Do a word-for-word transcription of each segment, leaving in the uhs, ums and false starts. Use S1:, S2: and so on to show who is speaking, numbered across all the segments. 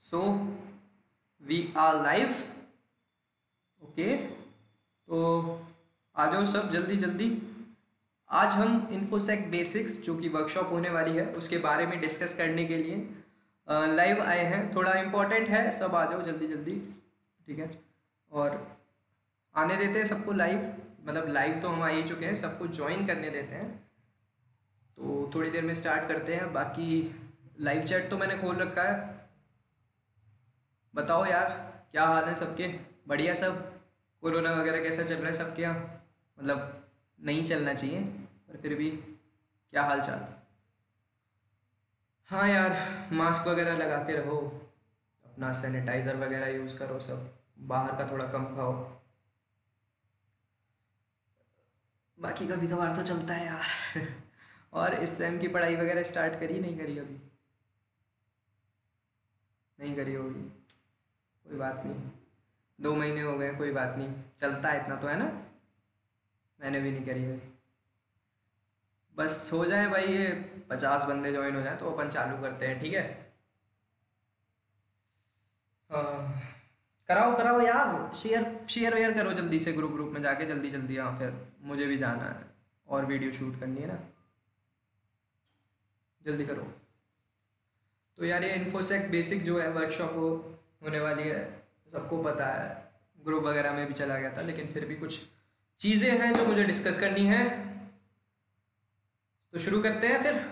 S1: So we are live. Okay, तो आ जाओ सब जल्दी जल्दी। आज हम इन्फोसेक बेसिक्स जो कि वर्कशॉप होने वाली है उसके बारे में डिस्कस करने के लिए लाइव आए हैं। थोड़ा इम्पोर्टेंट है, सब आ जाओ जल्दी जल्दी, ठीक है। और आने देते हैं सबको लाइव, मतलब लाइव तो हम आ ही चुके हैं, सबको ज्वाइन करने देते हैं। तो थोड़ी देर में स्टार्ट करते हैं। बाकी लाइव चैट तो मैंने खोल रखा है। बताओ यार, क्या हाल है सबके? बढ़िया सब? कोरोना वगैरह कैसा चल रहा है सबके यहाँ? मतलब नहीं चलना चाहिए पर फिर भी क्या हाल चाल? हाँ यार, मास्क वगैरह लगा के रहो, अपना सैनिटाइज़र वगैरह यूज़ करो, सब बाहर का थोड़ा कम खाओ। बाकी कभी कभार तो चलता है यार। और इस सेम की पढ़ाई वगैरह स्टार्ट करी नहीं करी अभी? नहीं करी होगी, कोई बात नहीं। दो महीने हो गए, कोई बात नहीं, चलता है इतना तो, है ना। मैंने भी नहीं करी है। बस हो जाए भाई, ये पचास बंदे ज्वाइन हो जाए तो अपन चालू करते हैं, ठीक है। हाँ, कराओ कराओ यार, शेयर शेयर वेयर करो जल्दी से ग्रुप ग्रुप में जाके, जल्दी जल्दी। हाँ, फिर मुझे भी जाना है और वीडियो शूट करनी है ना, जल्दी करो। तो यार ये इन्फोसेक बेसिक जो है वर्कशॉप हो होने वाली है, सबको पता है, ग्रुप वगैरह में भी चला गया था, लेकिन फिर भी कुछ चीज़ें हैं जो मुझे डिस्कस करनी है। तो शुरू करते हैं फिर,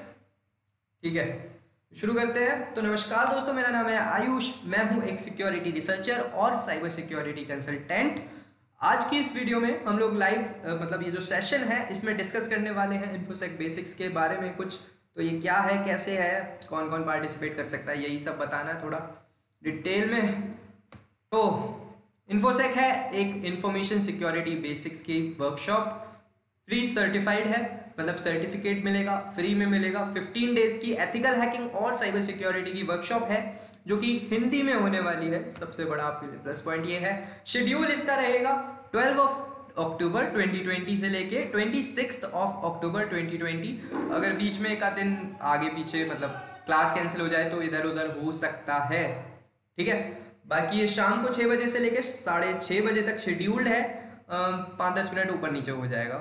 S1: ठीक है। शुरू करते हैं। तो नमस्कार दोस्तों, मेरा नाम है आयुष, मैं हूं एक सिक्योरिटी रिसर्चर और साइबर सिक्योरिटी कंसल्टेंट। आज की इस वीडियो में हम लोग लाइव मतलब ये जो सेशन है इसमें डिस्कस करने वाले हैं इन्फोसेक बेसिक्स के बारे में कुछ। तो ये क्या है, कैसे है, कौन कौन पार्टिसिपेट कर सकता है, यही सब बताना है थोड़ा डिटेल में। तो इन्फोसेक है एक इंफॉर्मेशन सिक्योरिटी बेसिक्स की वर्कशॉप, फ्री सर्टिफाइड है, मतलब सर्टिफिकेट मिलेगा, फ्री में मिलेगा। फिफ्टीन डेज की एथिकल हैकिंग और साइबर सिक्योरिटी की वर्कशॉप है जो कि हिंदी में होने वाली है। सबसे बड़ा आपके लिए प्लस पॉइंट ये है, शेड्यूल इसका रहेगा twelve of October twenty twenty से लेके twenty six of October twenty twenty. अगर बीच में एक आध दिन आगे पीछे मतलब क्लास कैंसिल हो जाए तो इधर उधर हो सकता है, ठीक है। बाकी ये शाम को छः बजे से लेकर साढ़े छः बजे तक शेड्यूल्ड है। पाँच दस मिनट ऊपर नीचे हो जाएगा,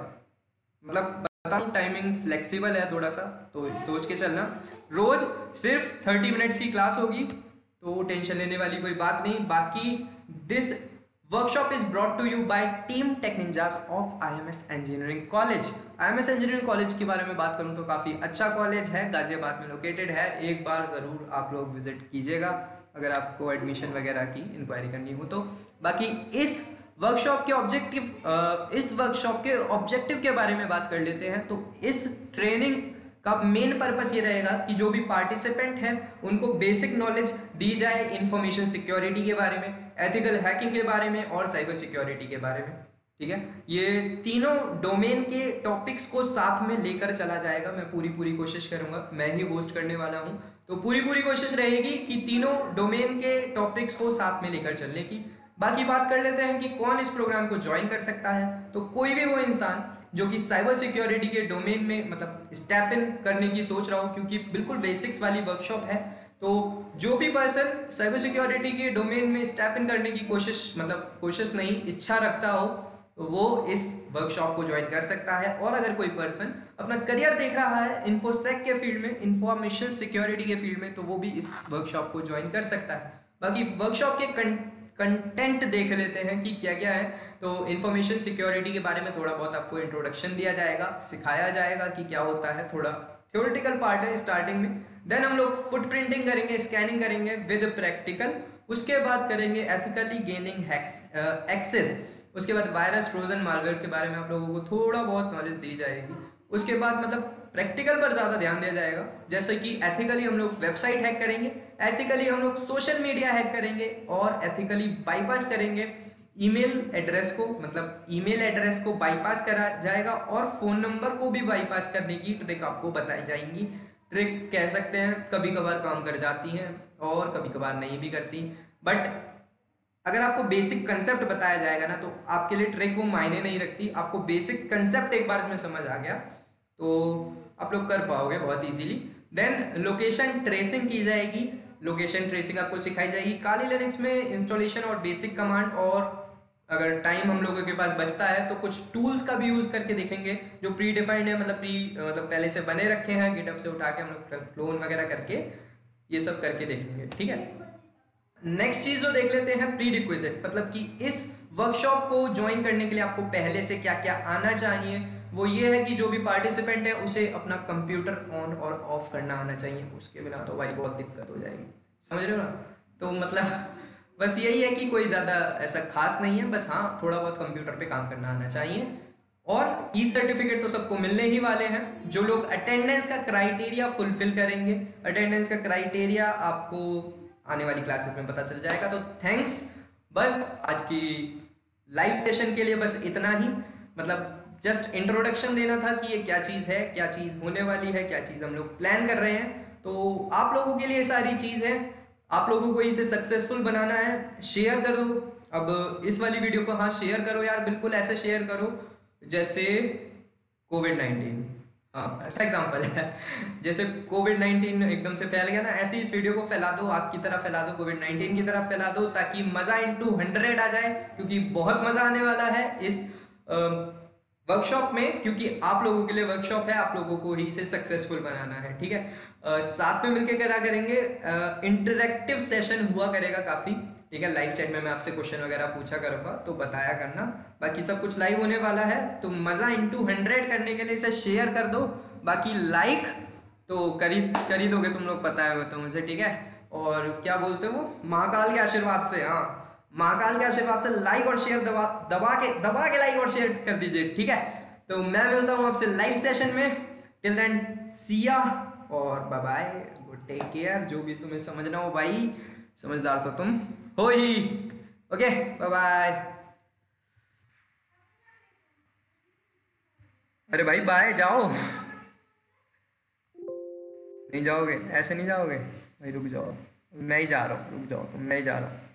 S1: मतलब बताऊँ टाइमिंग फ्लेक्सिबल है थोड़ा सा, तो सोच के चलना। रोज सिर्फ थर्टी मिनट्स की क्लास होगी, तो टेंशन लेने वाली कोई बात नहीं। बाकी this workshop is brought to you by team tech ninjas of IMS engineering college. IMS engineering college के बारे में बात करूं तो काफ़ी अच्छा कॉलेज है, गाजियाबाद में लोकेटेड है। एक बार ज़रूर आप लोग विजिट कीजिएगा अगर आपको एडमिशन वगैरह की इंक्वायरी करनी हो तो। बाकी इस वर्कशॉप के ऑब्जेक्टिव इस वर्कशॉप के ऑब्जेक्टिव के बारे में बात कर लेते हैं। तो इस ट्रेनिंग का मेन पर्पस ये रहेगा कि जो भी पार्टिसिपेंट हैं उनको बेसिक नॉलेज दी जाए इंफॉर्मेशन सिक्योरिटी के बारे में, एथिकल हैकिंग के बारे में और साइबर सिक्योरिटी के बारे में, ठीक है। ये तीनों डोमेन के टॉपिक्स को साथ में लेकर चला जाएगा। मैं पूरी पूरी कोशिश करूंगा, मैं ही होस्ट करने वाला हूं, तो पूरी पूरी कोशिश रहेगी कि तीनों डोमेन के टॉपिक्स को साथ में लेकर चलने की। बाकी बात कर लेते हैं कि कौन इस प्रोग्राम को ज्वाइन कर सकता है। तो कोई भी वो इंसान जो कि साइबर सिक्योरिटी के डोमेन में मतलब स्टेप इन करने की सोच रहा हो, क्योंकि बिल्कुल बेसिक्स वाली वर्कशॉप है, तो जो भी पर्सन साइबर सिक्योरिटी के डोमेन में स्टेप इन करने की कोशिश मतलब कोशिश नहीं इच्छा रखता हो तो वो इस वर्कशॉप को ज्वाइन कर सकता है। और अगर कोई पर्सन अपना करियर देख रहा है इन्फोसेक के फील्ड में, इंफॉर्मेशन सिक्योरिटी के फील्ड में, तो वो भी इस वर्कशॉप को ज्वाइन कर सकता है। बाकी वर्कशॉप के कंटेंट देख लेते हैं कि क्या क्या है। तो इन्फॉर्मेशन सिक्योरिटी के बारे में थोड़ा बहुत आपको इंट्रोडक्शन दिया जाएगा, सिखाया जाएगा कि क्या होता है, थोड़ा थ्योरेटिकल पार्ट है स्टार्टिंग में। देन हम लोग फुटप्रिंटिंग करेंगे, स्कैनिंग करेंगे विद प्रैक्टिकल। उसके बाद करेंगे एथिकली गेनिंग एक्सेस। उसके बाद वायरस ट्रोजन मालवेयर के बारे में आप लोगों को थोड़ा बहुत नॉलेज दी जाएगी। उसके बाद मतलब प्रैक्टिकल पर ज़्यादा ध्यान दिया जाएगा, जैसे कि एथिकली हम लोग वेबसाइट हैक करेंगे, एथिकली हम लोग सोशल मीडिया हैक करेंगे और एथिकली बाईपास करेंगे ईमेल एड्रेस को, मतलब ईमेल एड्रेस को बाईपास करा जाएगा और फ़ोन नंबर को भी बाईपास करने की ट्रिक आपको बताई जाएंगी। ट्रिक कह सकते हैं, कभी कभार काम कर जाती हैं और कभी कभार नहीं भी करती, बट अगर आपको बेसिक कंसेप्ट बताया जाएगा ना तो आपके लिए ट्रिक वो मायने नहीं रखती। आपको बेसिक कंसेप्ट एक बार इसमें समझ आ गया तो आप लोग कर पाओगे बहुत इजीली। देन लोकेशन ट्रेसिंग की जाएगी, लोकेशन ट्रेसिंग आपको सिखाई जाएगी। काली लिनक्स में इंस्टॉलेशन और बेसिक कमांड, और अगर टाइम हम लोगों के पास बचता है तो कुछ टूल्स का भी यूज़ करके देखेंगे जो प्री डिफाइंड है, मतलब प्री मतलब पहले से बने रखे हैं, गिटहब से उठा के हम लोग क्लोन वगैरह करके ये सब करके देखेंगे, ठीक है। नेक्स्ट चीज़ जो देख लेते हैं प्री रिक्विजिट, मतलब कि इस वर्कशॉप को ज्वाइन करने के लिए आपको पहले से क्या क्या आना चाहिए। वो ये है कि जो भी पार्टिसिपेंट है उसे अपना कंप्यूटर ऑन और ऑफ करना आना चाहिए, उसके बिना तो भाई बहुत दिक्कत हो जाएगी, समझ रहे हो ना। तो मतलब बस यही है कि कोई ज़्यादा ऐसा खास नहीं है, बस हाँ थोड़ा बहुत कंप्यूटर पे काम करना आना चाहिए। और ई सर्टिफिकेट तो सबको मिलने ही वाले हैं। जो लोग अटेंडेंस का क्राइटेरिया फुलफिल करेंगे, अटेंडेंस का क्राइटेरिया आपको आने वाली क्लासेस में पता चल जाएगा। तो थैंक्स, बस आज की लाइव सेशन के लिए बस इतना ही, मतलब जस्ट इंट्रोडक्शन देना था कि ये क्या चीज़ है, क्या चीज़ होने वाली है, क्या चीज़ हम लोग प्लान कर रहे हैं। तो आप लोगों के लिए सारी चीज़ है, आप लोगों को इसे सक्सेसफुल बनाना है। शेयर कर दो अब इस वाली वीडियो को, हाँ शेयर करो यार, बिल्कुल ऐसे शेयर करो जैसे कोविड नाइन्टीन, हाँ ऐसा एग्जाम्पल है, जैसे कोविड नाइन्टीन एकदम से फैल गया ना, ऐसे इस वीडियो को फैला दो, आग की तरह फैला दो, कोविड नाइन्टीन की तरह फैला दो, ताकि मज़ा इनटू हंड्रेड आ जाए, क्योंकि बहुत मज़ा आने वाला है इस वर्कशॉप में, क्योंकि आप लोगों के लिए वर्कशॉप है, आप लोगों को ही इसे सक्सेसफुल बनाना है, ठीक है। uh, साथ में मिलकर करा करेंगे, इंटरेक्टिव uh, सेशन हुआ करेगा काफ़ी, ठीक है। लाइव चैट में मैं आपसे क्वेश्चन वगैरह पूछा करूँगा तो बताया करना, बाकी सब कुछ लाइव होने वाला है। तो मज़ा इनटू हंड्रेड करने के लिए इसे शेयर कर दो, बाकी लाइक तो करी करी दोगे तुम लोग, पता है वो तो मुझे, ठीक है। और क्या बोलते हो, महाकाल के आशीर्वाद से, हाँ महाकाल के आशीर्वाद से लाइक और शेयर दबा दबा के दबा के लाइक और शेयर कर दीजिए, ठीक है। तो मैं मिलता हूँ आपसे लाइव सेशन में, टिल देन सिया और bye bye, good take care. जो भी तुम्हें समझना हो भाई, समझदार तो तुम हो ही, ओके बाय बाय। अरे भाई बाय, जाओ, नहीं जाओगे, ऐसे नहीं जाओगे भाई, रुक जाओ, मैं ही जा रहा हूँ, रुक जाओ तुम, मैं ही जा रहा हूँ।